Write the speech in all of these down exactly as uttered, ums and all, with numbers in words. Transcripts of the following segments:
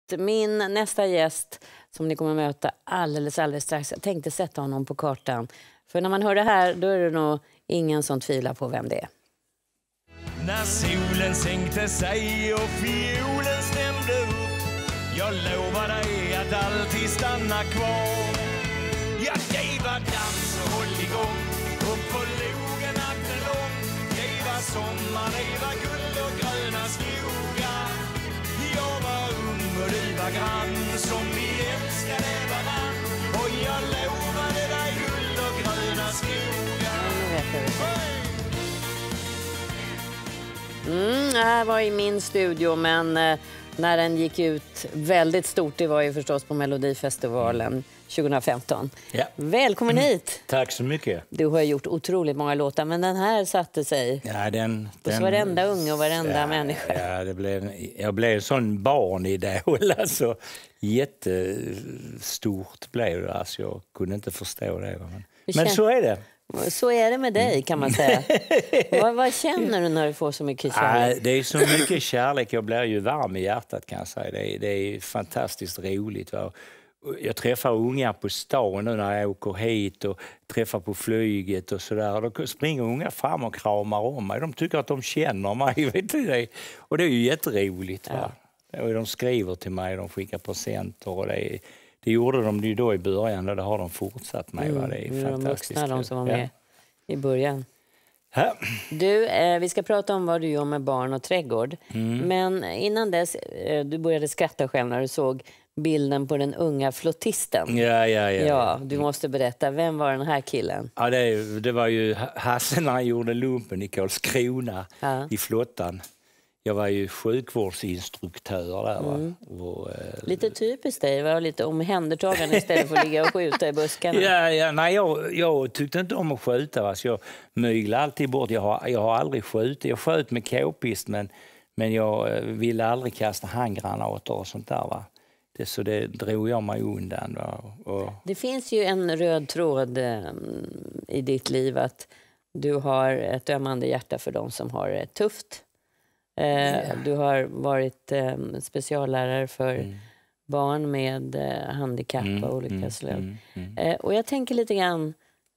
min nästa gäst som ni kommer möta alldeles, alldeles strax. Jag tänkte sätta honom på kartan. För när man hör det här, då är det nog ingen som tvivlar på vem det är. När solen sänkte sig och fiolen stämde upp, jag lovar dig att alltid stanna kvar. Ja, det var dans och håll igång, upp på logen natten lång. Det var sommar, det var guld och gröna skogar. Jag var ung och du var grann, som vi älskade varann. Och jag lovade dig guld och gröna skogar. Mm, det här var i min studio, men eh, när den gick ut väldigt stort, det var ju förstås på Melodifestivalen tjugohundrafemton. Ja. Välkommen hit! Tack så mycket. Du har gjort otroligt många låtar, men den här satte sig Ja, den, hos den, varenda unge och varenda ja, människa. Ja, det blev, jag blev en sån barnidol. Alltså, jättestort blev det. Alltså, jag kunde inte förstå det. Men, men så är det. Så är det med dig, kan man säga. vad, vad känner du när du får så mycket kärlek? Ja, det är så mycket kärlek. Jag blir ju varm i hjärtat, kan jag säga. Det är, det är fantastiskt roligt. Va? Jag träffar unga på stan nu när jag åker hit och träffar på flyget och sådär. Då springer unga fram och kramar om mig. De tycker att de känner mig. Vet du det? Och det är ju jätteroligt. Va? Ja. Och de skriver till mig, de skickar presenter. Och det, är, det gjorde de ju då i början och det har de fortsatt med. Va? Det är mm, fantastiskt. De vuxna, de som var med ja. i början. Ja. Du, eh, vi ska prata om vad du gör med barn och trädgård. Mm. Men innan dess, eh, du började skratta själv när du såg bilden på den unga flottisten. Ja, ja, ja. Ja, du måste berätta, vem var den här killen? Ja, det, det var ju Hasse när han gjorde lumpen i Karlskrona ja. i flottan. Jag var ju sjukvårdsinstruktör där. Va? Mm. Och, eh, lite typiskt dig, var lite omhändertagande istället för att ligga och skjuta i buskarna. Ja, ja, nej, jag, jag tyckte inte om att skjuta. Va? Så jag myglade alltid bort. Jag har, jag har aldrig skjutit. Jag sköt med k-pist, men, men jag ville aldrig kasta handgranater och sånt där. Va? Det, så det drog jag mig undan. Va? Och... Det finns ju en röd tråd eh, i ditt liv att du har ett ömmande hjärta för de som har det tufft. Eh, yeah. Du har varit eh, speciallärare för mm. barn med eh, handikapp mm, och olika mm, slag. Mm, mm. Eh, och jag tänker lite grann,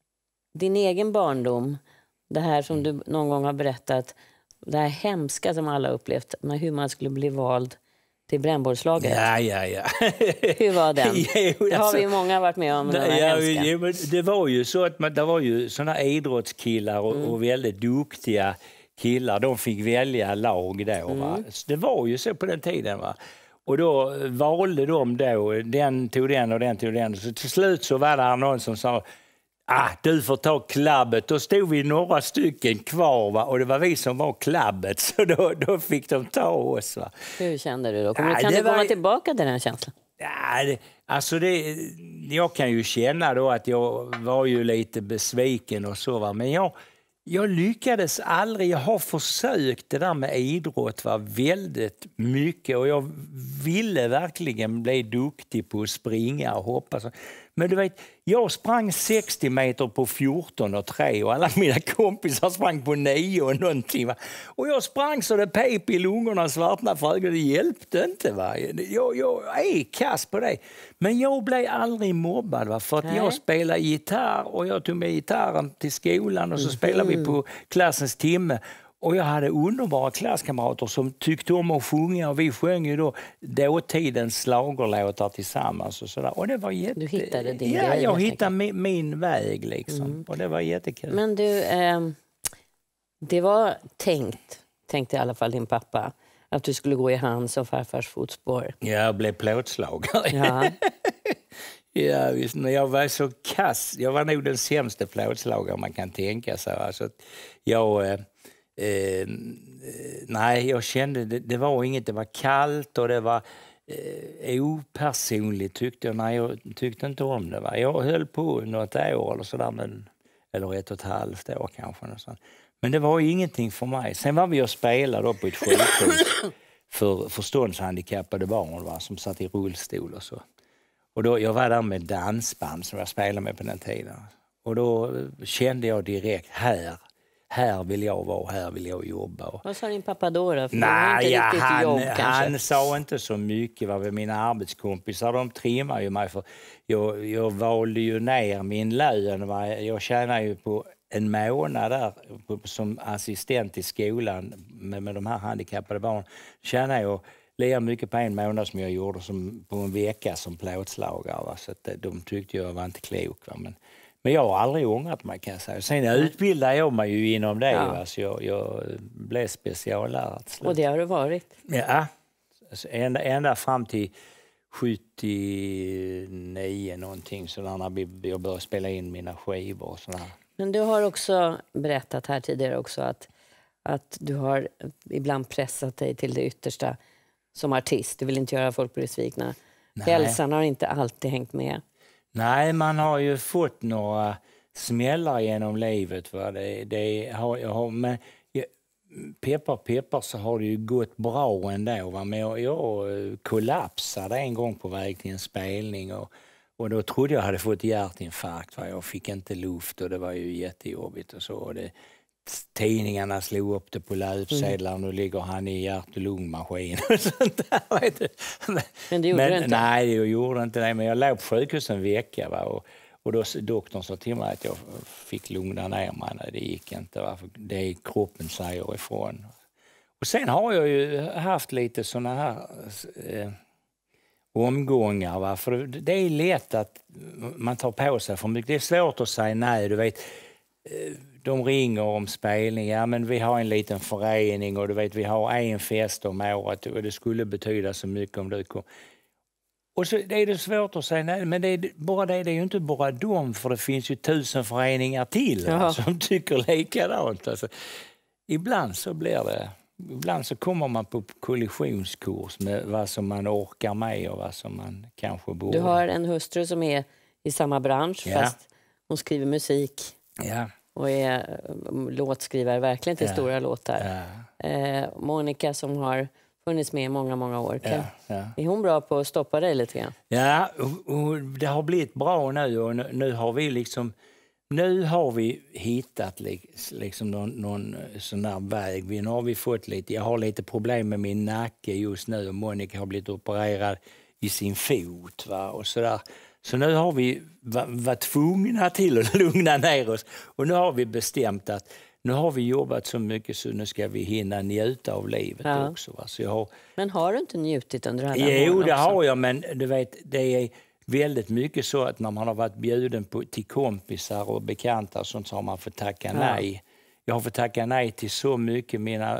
din egen barndom, det här som mm. du någon gång har berättat, det här hemska som alla upplevt, med hur man skulle bli vald till brännbollslaget. Ja, ja, ja. Hur var den? Jo, det har alltså, vi många varit med om. Nej, ja, jo, men det var ju så att man, det var ju såna idrottskillar och, mm. och väldigt duktiga killar. De fick välja lag då. Mm. Va? Det var ju så på den tiden. Va? Och då valde de då, den tog den och den tog den. Så till slut så var det någon som sa, ah, du får ta klabbet. Då stod vi några stycken kvar, va? Och det var vi som var klabbet. Så då, då fick de ta oss. Va? Hur kände du då? Kommer, ja, kan du var... komma tillbaka till den känslan? Ja, det, alltså det, jag kan ju känna då att jag var ju lite besviken och så. Va? Men jag, jag lyckades aldrig. Jag har försökt det där med idrott va? Väldigt mycket. Och jag ville verkligen bli duktig på att springa och hoppa. Men du vet, jag sprang sextio meter på fjorton och tre och alla mina kompisar sprang på nio och någonting. Va? Och jag sprang så det pep i lungorna, svartna för ögonen. Det hjälpte inte. Va? Jag, jag är kass på det. Men jag blev aldrig mobbad va? För att Nej. jag spelade gitarr och jag tog med gitarren till skolan och så mm. spelade vi på klassens timme. Och jag hade underbara klasskamrater som tyckte om att sjunga och vi sjöng ju då dåtidens slagerlåtar tillsammans och sådär. Och det var jätte... Du hittade din Ja, grej, jag hittade min, min väg liksom. Mm. Och det var jättekul. Men du, eh, det var tänkt, tänkte i alla fall din pappa, att du skulle gå i hans och farfars fotspår. Jag blev plåtslagare. Ja. Ja, visst, men jag var så kass. Jag var nog den sämsta plåtslagare man kan tänka sig. Alltså, jag... Eh, Eh, nej, jag kände det, det var inget, det var kallt och det var eh, opersonligt tyckte jag. Nej, jag tyckte inte om det. Va? Jag höll på något år eller sådär, men, eller ett och ett halvt år kanske. Någonstans. Men det var ju ingenting för mig. Sen var vi och spelade då på ett sjukhus för förståndshandikappade barn va? Som satt i rullstol och så. Och då, jag var där med dansband som jag spelade med på den tiden. Och då kände jag direkt här här vill jag vara, här vill jag jobba. Vad sa din pappa då? då? För Nej, inte ja, han, jobb, han sa inte så mycket. Va? Mina arbetskompisar de trimmar ju mig för jag, jag valde ju ner min lön. Va? Jag tjänar ju på en månad där på, som assistent i skolan med, med de här handikappade barnen. Tjänar jag lika mycket på en månad som jag gjorde som på en vecka som plåtslagare. Va? Så att de tyckte jag var inte klok. Va? Men, men jag har aldrig ångrat mig, kan jag säga. Sen utbildade jag mig ju inom det. Ja. Va? Så jag, jag blev speciallärare. Och det har du varit? Ja, alltså ända, ända fram till sjuttionio någonting. Så när jag började spela in mina skivor och sådär. Men du har också berättat här tidigare också att, att du har ibland pressat dig till det yttersta som artist. Du vill inte göra folk besvikna. Hälsan har inte alltid hängt med. Nej, man har ju fått några smällar genom livet. Va? Det, det har, jag har, men jag, peppar, peppar så har det ju gått bra ändå. Va? Men jag, jag kollapsade en gång på väg till en spelning och, och då trodde jag hade fått hjärtinfarkt. Va? Jag fick inte luft och det var ju jättejobbigt och så. Och det, tidningarna slog upp det på löpsedlar. Mm. Nu ligger han i hjärt- och lungmaskin. Och sånt där, vet du. Men det gjorde men, du inte? Nej, jag gjorde inte det. Men jag låg på sjukhus en vecka. Va? Och, och då doktorn sa till mig att jag fick lugna ner mig. Nej, det gick inte. Va? För det är kroppen säger ifrån. Och sen har jag ju haft lite såna här eh, omgångar. Va? För det är lätt att man tar på sig för mycket. Det är svårt att säga nej. Du vet... Eh, De ringer om spelning. Ja, men vi har en liten förening och du vet, vi har en fest om året och det skulle betyda så mycket om du kom. Och så det är det svårt att säga nej, men det är, bara det, det är ju inte bara dem, för det finns ju tusen föreningar till va, som tycker likadant. Alltså, ibland så blir det, ibland så kommer man på kollisionskurs med vad som man orkar med och vad som man kanske borde. Du har en hustru som är i samma bransch, ja. Fast hon skriver musik. Ja. Och är låtskrivare verkligen till ja. Stora låtar. Ja. Eh, Monica som har funnits med i många, många år. Kan, ja. Ja. Är hon bra på att stoppa dig lite grann? Ja, och, och det har blivit bra nu. Och nu, nu har vi liksom... Nu har vi hittat liksom någon, någon sån där väg. Nu har vi fått lite... Jag har lite problem med min nacke just nu. Och Monica har blivit opererad i sin fot. Va? Och sådär. Så nu har vi varit tvungna till att lugna ner oss. Och nu har vi bestämt att nu har vi jobbat så mycket så nu ska vi hinna njuta av livet ja. Också. Va? Så jag har... Men har du inte njutit under alla år? Jo, det också? Har jag, men du vet, det är väldigt mycket så att när man har varit bjuden på, till kompisar och bekanta och sånt så har man fått tacka ja. Nej. Jag har fått tacka nej till så mycket. Mina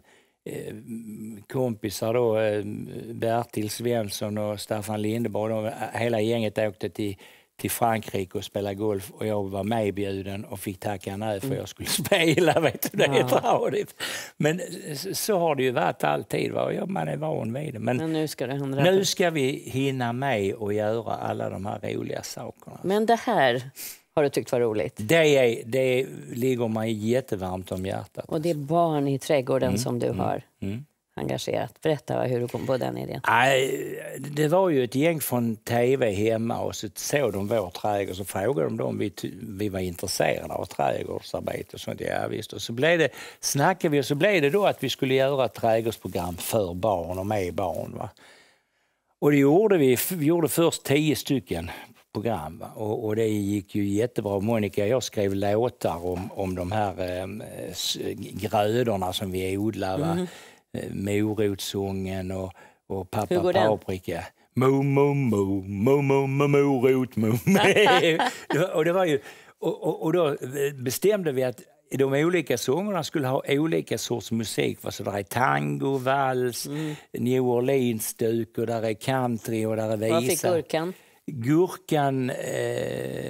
eh, kompisar då, eh, Bertil Svensson och Staffan Lindeborg, de, hela gänget åkte till till Frankrike och spela golf och jag var medbjuden och fick tacka nej för mm. jag skulle spela, vet du, det är ja. Tradigt. Men så har det ju varit alltid, va? Ja, man är van vid det. Men, Men nu, ska det nu ska vi hinna med och göra alla de här roliga sakerna. Men det här har du tyckt var roligt? Det, är, det ligger mig jättevarmt om hjärtat. Och det är barn i trädgården mm. som du mm. har mm. engagerat. Berätta hur du kom på den idén. Nej, det var ju ett gäng från tv hemma och så såg de vår trädgård så frågade de om vi, vi var intresserade av trädgårdsarbete och sånt. Ja, visst. Och så blev det, snackade vi och så blev det då att vi skulle göra ett trädgårdsprogram för barn och med barn. Va? Och det gjorde vi. Vi gjorde först tio stycken program. Va? Och, och det gick ju jättebra. Monica och jag skrev låtar om, om de här eh, grödorna som vi odlar. Va? Mm. Morotssången och, och pappa paprika. Mo, mo, mo, mo, mo, mo, morot, mo. och, det var ju, och, och, och då bestämde vi att de olika sångerna skulle ha olika sorts musik. Så där är tango, vals, mm. New Orleans-stuk och där är country och där är visa. Vad fick gurkan? Gurkan... Eh,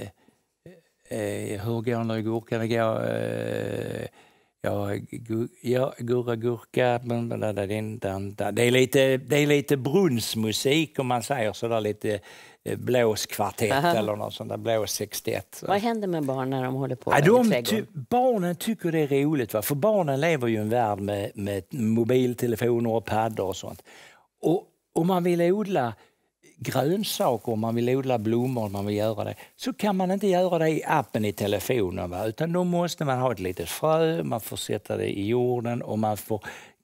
eh, hur går det gurkan? Det går... Eh, Ja, gu, ja, gurra gurka. Det är lite, det är lite brunnsmusik om man säger så där, lite blåskvartett Aha. eller något sånt där, blåssextett. Så. Vad händer med barn när de håller på ja, de ty, Barnen tycker det är roligt, va? För barnen lever ju i en värld med, med mobiltelefoner och paddor och sånt. Och om man vill odla grönsaker, om man vill odla blommor, om man vill göra det, så kan man inte göra det i appen i telefonen. Va? Utan då måste man ha ett litet frö, man får sätta det i jorden och man får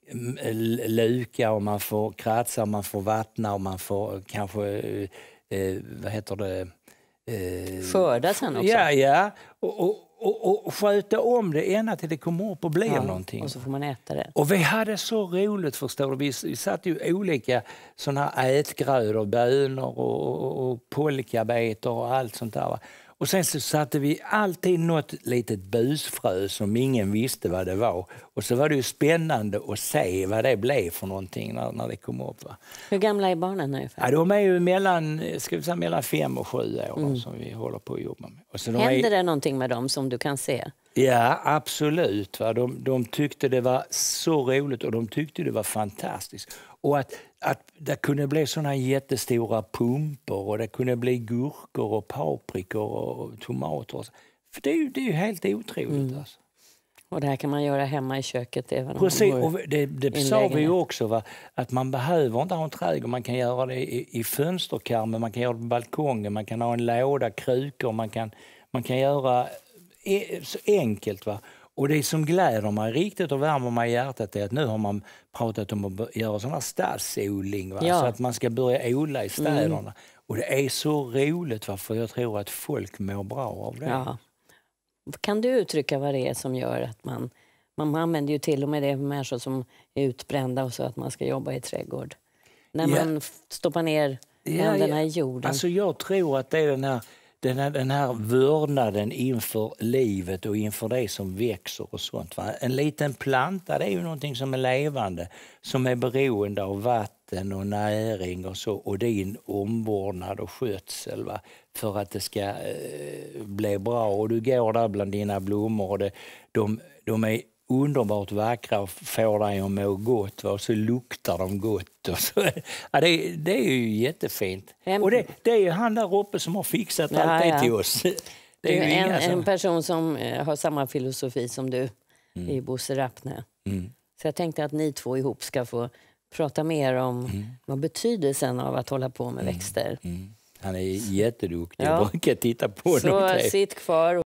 luka och man får kratsa, man får vattna och man får kanske, eh, vad heter det? Eh, Skörda sen också. Ja, ja. Och, och, och, och sköta om det ena till det kommer upp och blir ja, någonting. Och så får man äta det. Och vi hade så roligt, förstår du. Vi, vi satte ju olika såna ätgrödor, bönor och, och, och polkabetor och allt sånt där. Va? Och sen så satte vi alltid något litet busfrö som ingen visste vad det var. Och så var det ju spännande att se vad det blev för någonting när, när det kom upp. Va? Hur gamla är barnen ungefär? Ja, de är ju mellan, ska vi säga, mellan fem och sju år mm. som vi håller på att jobba med. Och så de Händer är... det någonting med dem som du kan se? Ja, absolut. Va? De, de tyckte det var så roligt och de tyckte det var fantastiskt. Och att, att det kunde bli såna jättestora pumpor och det kunde bli gurkor och paprikor och tomater. För det är ju, det är ju helt otroligt. Mm. Alltså. Och det här kan man göra hemma i köket även om Precis, man och det, det sa vi ju också, va? Att man behöver inte ha en trädgård. Man kan göra det i, i fönsterkarmen, man kan göra det på balkongen, man kan ha en låda, krukor, man kan, man kan göra e, så enkelt. Va? Och det som gläder mig riktigt och värmer mig i hjärtat är att nu har man pratat om att göra sån här stadsodling. Va? Ja. Så att man ska börja odla i städerna. Mm. Och det är så roligt, va? För jag tror att folk mår bra av det. Ja. Kan du uttrycka vad det är som gör att man... Man använder ju till och med det för människor som är utbrända och så att man ska jobba i trädgård. När ja. man stoppar ner ja, händerna ja. i jorden. Alltså jag tror att det är den här... Den här, den här vördnaden inför livet och inför det som växer och sånt. Va? En liten planta, det är ju någonting som är levande, som är beroende av vatten och näring och så, och din omvårdnad och skötsel, va? För att det ska eh, bli bra. Och du går där bland dina blommor och det, de, de är underbart vackra och får dig att må gott, va? Och så luktar de gott. Och så. Ja, det, det är ju jättefint. Vem? Och det, det är ju han där uppe som har fixat ja, allt det ja. till oss. Det är är ju en, som... en person som har samma filosofi som du mm. i Bosse Rappne. Mm. Så jag tänkte att ni två ihop ska få prata mer om mm. vad betydelsen av att hålla på med mm. växter. Mm. Han är jätteduktig. Ja. Jag brukar titta på så något. Sitt kvar.